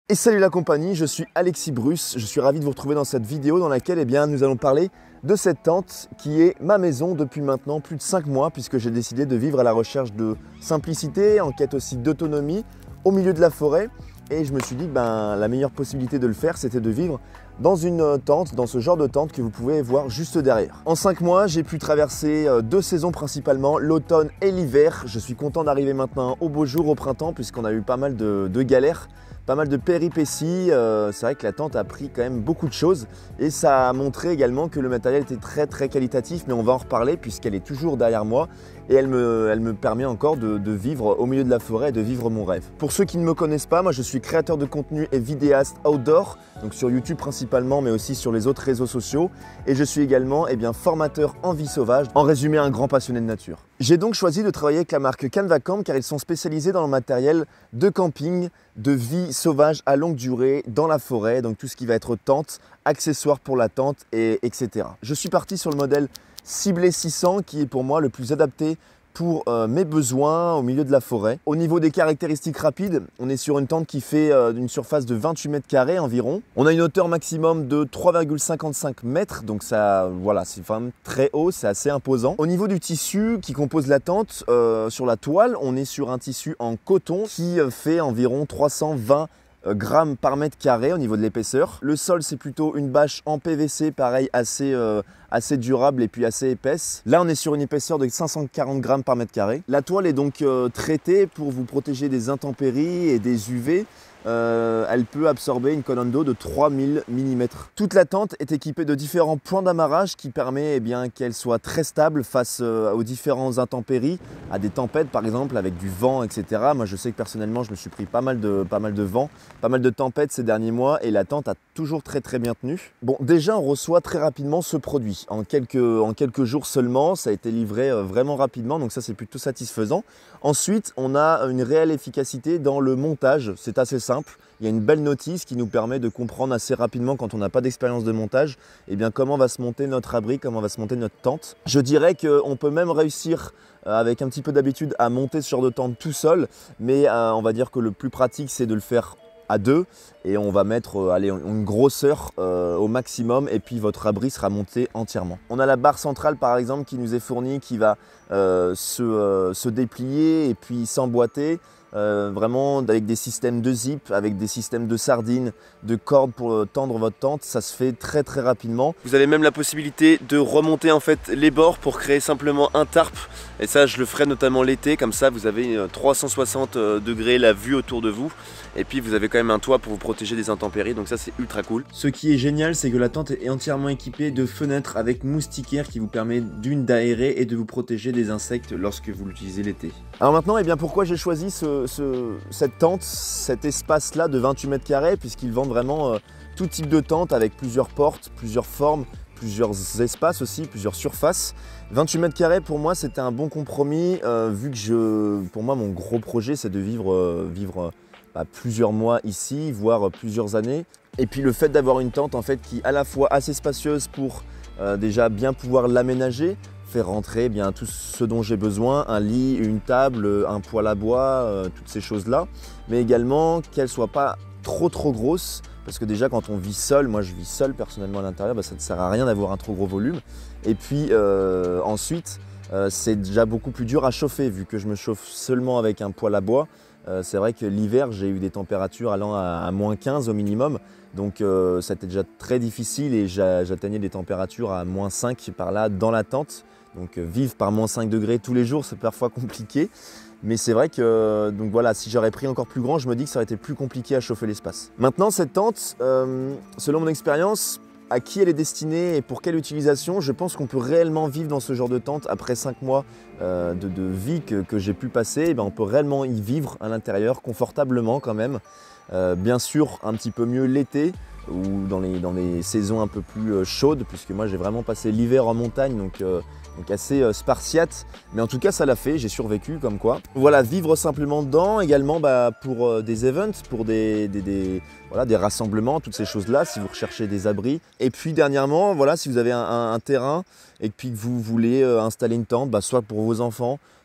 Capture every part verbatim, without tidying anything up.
Et salut la compagnie, je suis Alexis Bruce, je suis ravi de vous retrouver dans cette vidéo dans laquelle eh bien, nous allons parler de cette tente qui est ma maison depuis maintenant plus de cinq mois puisque j'ai décidé de vivre à la recherche de simplicité, en quête aussi d'autonomie au milieu de la forêt et je me suis dit que ben, la meilleure possibilité de le faire c'était de vivre dans une tente, dans ce genre de tente que vous pouvez voir juste derrière. En cinq mois, j'ai pu traverser deux saisons principalement, l'automne et l'hiver. Je suis content d'arriver maintenant au beau jour, au printemps, puisqu'on a eu pas mal de, de galères, pas mal de péripéties. Euh, c'est vrai que la tente a pris quand même beaucoup de choses et ça a montré également que le matériel était très très qualitatif, mais on va en reparler puisqu'elle est toujours derrière moi et elle me, elle me permet encore de, de vivre au milieu de la forêt et de vivre mon rêve. Pour ceux qui ne me connaissent pas, moi je suis créateur de contenu et vidéaste outdoor, donc sur YouTube principalement, mais aussi sur les autres réseaux sociaux. Et je suis également eh bien, formateur en vie sauvage, en résumé un grand passionné de nature. J'ai donc choisi de travailler avec la marque Canvacamp car ils sont spécialisés dans le matériel de camping, de vie sauvage à longue durée dans la forêt, donc tout ce qui va être tente, accessoires pour la tente, et, etc. Je suis parti sur le modèle Ciblé six cents qui est pour moi le plus adapté pour euh, mes besoins au milieu de la forêt. Au niveau des caractéristiques rapides, on est sur une tente qui fait euh, une surface de vingt-huit mètres carrés environ. On a une hauteur maximum de trois virgule cinquante-cinq mètres, donc ça, voilà, c'est vraiment très haut, c'est assez imposant. Au niveau du tissu qui compose la tente, euh, sur la toile, on est sur un tissu en coton qui fait environ trois cent vingt grammes par mètre carré au niveau de l'épaisseur. Le sol, c'est plutôt une bâche en P V C, pareil, assez, euh, assez durable et puis assez épaisse. Là, on est sur une épaisseur de cinq cent quarante grammes par mètre carré. La toile est donc euh, traitée pour vous protéger des intempéries et des U V. Euh, elle peut absorber une colonne d'eau de trois mille millimètres. Toute la tente est équipée de différents points d'amarrage qui permet eh bien, qu'elle soit très stable face euh, aux différentes intempéries, à des tempêtes par exemple avec du vent, et cetera. Moi je sais que personnellement je me suis pris pas mal de, pas mal de vent, pas mal de tempêtes ces derniers mois et la tente a toujours très très bien tenu. Bon, déjà on reçoit très rapidement ce produit. En quelques, en quelques jours seulement, ça a été livré euh, vraiment rapidement, donc ça c'est plutôt satisfaisant. Ensuite, on a une réelle efficacité dans le montage, c'est assez simple. Il y a une belle notice qui nous permet de comprendre assez rapidement quand on n'a pas d'expérience de montage, eh bien comment va se monter notre abri, comment va se monter notre tente. Je dirais qu'on peut même réussir avec un petit peu d'habitude à monter ce genre de tente tout seul, mais euh, on va dire que le plus pratique c'est de le faire à deux et on va mettre euh, allez, une grosseur euh, au maximum et puis votre abri sera monté entièrement. On a la barre centrale par exemple qui nous est fournie qui va euh, se, euh, se déplier et puis s'emboîter. Euh, vraiment avec des systèmes de zip, avec des systèmes de sardines, de cordes pour euh, tendre votre tente, ça se fait très très rapidement. Vous avez même la possibilité de remonter en fait les bords pour créer simplement un tarp et ça je le ferai notamment l'été, comme ça vous avez euh, trois cent soixante degrés la vue autour de vous et puis vous avez quand même un toit pour vous protéger des intempéries, donc ça c'est ultra cool. Ce qui est génial c'est que la tente est entièrement équipée de fenêtres avec moustiquaires qui vous permet d'une d'aérer et de vous protéger des insectes lorsque vous l'utilisez l'été. Alors maintenant, eh bien, pourquoi j'ai choisi ce, ce, cette tente, cet espace-là de vingt-huit mètres carrés, puisqu'ils vendent vraiment euh, tout type de tente avec plusieurs portes, plusieurs formes, plusieurs espaces aussi, plusieurs surfaces. vingt-huit mètres carrés pour moi c'était un bon compromis, euh, vu que je, pour moi mon gros projet c'est de vivre, euh, vivre bah, plusieurs mois ici, voire plusieurs années. Et puis le fait d'avoir une tente en fait qui est à la fois assez spacieuse pour euh, déjà bien pouvoir l'aménager, faire rentrer eh bien tout ce dont j'ai besoin, un lit, une table, un poêle à bois, euh, toutes ces choses-là, mais également qu'elle ne soit pas trop trop grosse, parce que déjà quand on vit seul, moi je vis seul personnellement à l'intérieur, bah, ça ne sert à rien d'avoir un trop gros volume. Et puis euh, ensuite, euh, c'est déjà beaucoup plus dur à chauffer, vu que je me chauffe seulement avec un poêle à bois. Euh, c'est vrai que l'hiver, j'ai eu des températures allant à, à moins quinze au minimum, donc euh, c'était déjà très difficile et j'atteignais des températures à moins cinq par là dans la tente. Donc euh, vivre par moins cinq degrés tous les jours, c'est parfois compliqué. Mais c'est vrai que donc voilà, si j'aurais pris encore plus grand, je me dis que ça aurait été plus compliqué à chauffer l'espace. Maintenant, cette tente, euh, selon mon expérience, à qui elle est destinée et pour quelle utilisation, je pense qu'on peut réellement vivre dans ce genre de tente après cinq mois euh, de, de vie que, que j'ai pu passer. Et bien, on peut réellement y vivre à l'intérieur, confortablement quand même. Euh, bien sûr, un petit peu mieux l'été ou dans les, dans les saisons un peu plus euh, chaudes, puisque moi j'ai vraiment passé l'hiver en montagne, donc, euh, donc assez euh, spartiate. Mais en tout cas, ça l'a fait, j'ai survécu comme quoi. Voilà, vivre simplement dedans, également bah, pour euh, des events, pour des, des, des, voilà, des rassemblements, toutes ces choses-là, si vous recherchez des abris. Et puis dernièrement, voilà, si vous avez un, un, un terrain et puis que vous voulez euh, installer une tente, bah, soit pour vos enfants,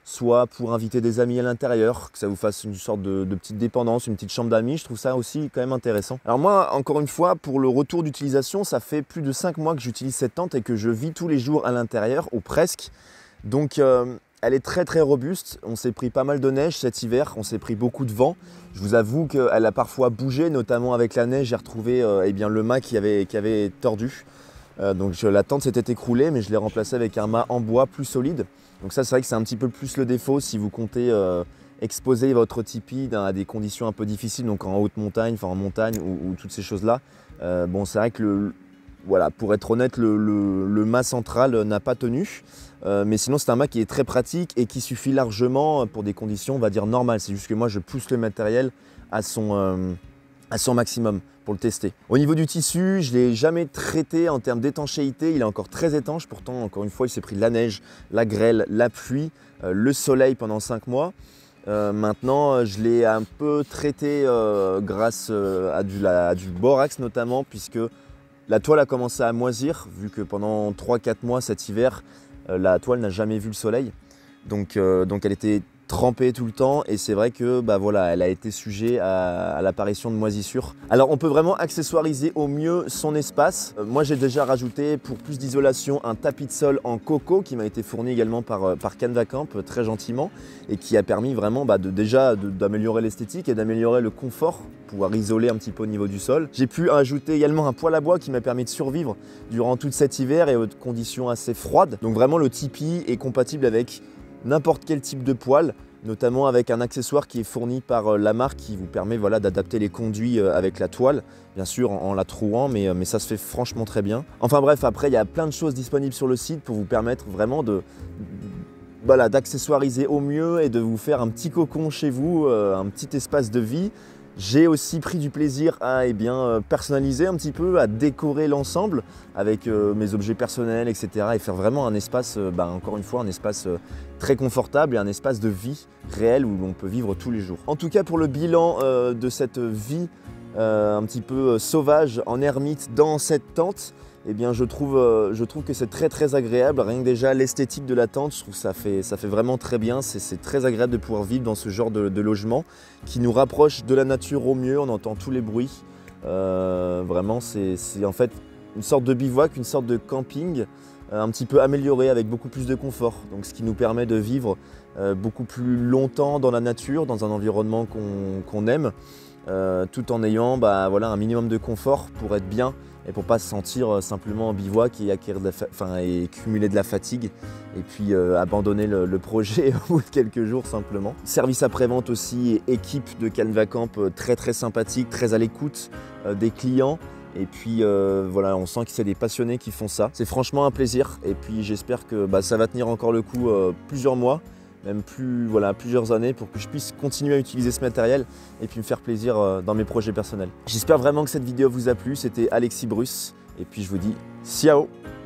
soit pour inviter des amis à l'intérieur, que ça vous fasse une sorte de, de petite dépendance, une petite chambre d'amis. Je trouve ça aussi quand même intéressant. Alors moi, encore une fois, pour le retour d'utilisation, ça fait plus de cinq mois que j'utilise cette tente et que je vis tous les jours à l'intérieur, ou presque. Donc euh, elle est très très robuste. On s'est pris pas mal de neige cet hiver, on s'est pris beaucoup de vent. Je vous avoue qu'elle a parfois bougé, notamment avec la neige. J'ai retrouvé euh, eh bien, le mât qui avait, qui avait tordu. Euh, donc je, la tente s'était écroulée, mais je l'ai remplacée avec un mât en bois plus solide. Donc ça, c'est vrai que c'est un petit peu plus le défaut si vous comptez euh, exposer votre tipi à des conditions un peu difficiles, donc en haute montagne, enfin en montagne ou, ou toutes ces choses-là. Euh, bon, c'est vrai que, le, voilà, pour être honnête, le, le, le mât central n'a pas tenu. Euh, mais sinon, c'est un mât qui est très pratique et qui suffit largement pour des conditions, on va dire, normales. C'est juste que moi, je pousse le matériel à son, euh, à son maximum pour le tester. Au niveau du tissu, je ne l'ai jamais traité en termes d'étanchéité. Il est encore très étanche. Pourtant, encore une fois, il s'est pris de la neige, la grêle, la pluie, euh, le soleil pendant cinq mois. Euh, maintenant, je l'ai un peu traité euh, grâce euh, à, du, la, à du borax notamment, puisque la toile a commencé à moisir, vu que pendant trois quatre mois cet hiver, euh, la toile n'a jamais vu le soleil. Donc, euh, donc elle était trempée tout le temps et c'est vrai que bah voilà, elle a été sujet à, à l'apparition de moisissures. Alors on peut vraiment accessoiriser au mieux son espace. Euh, moi j'ai déjà rajouté pour plus d'isolation un tapis de sol en coco qui m'a été fourni également par, par Canvacamp euh, très gentiment et qui a permis vraiment bah, de, déjà d'améliorer l'esthétique et d'améliorer le confort, pouvoir isoler un petit peu au niveau du sol. J'ai pu ajouter également un poêle à bois qui m'a permis de survivre durant tout cet hiver et aux conditions assez froides. Donc vraiment le tipi est compatible avec n'importe quel type de poêle, notamment avec un accessoire qui est fourni par la marque qui vous permet voilà, d'adapter les conduits avec la toile, bien sûr en, en la trouant, mais, mais ça se fait franchement très bien. Enfin bref, après il y a plein de choses disponibles sur le site pour vous permettre vraiment de voilà, d'accessoiriser au mieux et de vous faire un petit cocon chez vous, euh, un petit espace de vie. J'ai aussi pris du plaisir à eh bien, personnaliser un petit peu, à décorer l'ensemble avec euh, mes objets personnels, et cetera. Et faire vraiment un espace, euh, bah, encore une fois, un espace euh, très confortable et un espace de vie réel où l'on peut vivre tous les jours. En tout cas, pour le bilan euh, de cette vie euh, un petit peu sauvage en ermite dans cette tente, eh bien, je trouve, euh, je trouve que c'est très très agréable. Rien que déjà l'esthétique de la tente, je trouve que ça fait, ça fait vraiment très bien. C'est très agréable de pouvoir vivre dans ce genre de, de logement qui nous rapproche de la nature au mieux. On entend tous les bruits. Euh, vraiment, c'est en fait une sorte de bivouac, une sorte de camping euh, un petit peu amélioré avec beaucoup plus de confort. Donc, ce qui nous permet de vivre euh, beaucoup plus longtemps dans la nature, dans un environnement qu'on qu'on aime, euh, tout en ayant bah, voilà, un minimum de confort pour être bien et pour ne pas se sentir simplement en bivouac et, acquérir de la enfin, et cumuler de la fatigue et puis euh, abandonner le, le projet au bout de quelques jours simplement. Service après-vente aussi et équipe de Canvacamp très très sympathique, très à l'écoute euh, des clients. Et puis euh, voilà, on sent que c'est des passionnés qui font ça. C'est franchement un plaisir et puis j'espère que bah, ça va tenir encore le coup euh, plusieurs mois, même plus, voilà, plusieurs années pour que je puisse continuer à utiliser ce matériel et puis me faire plaisir euh, dans mes projets personnels. J'espère vraiment que cette vidéo vous a plu. C'était Alexis Bruce et puis je vous dis ciao.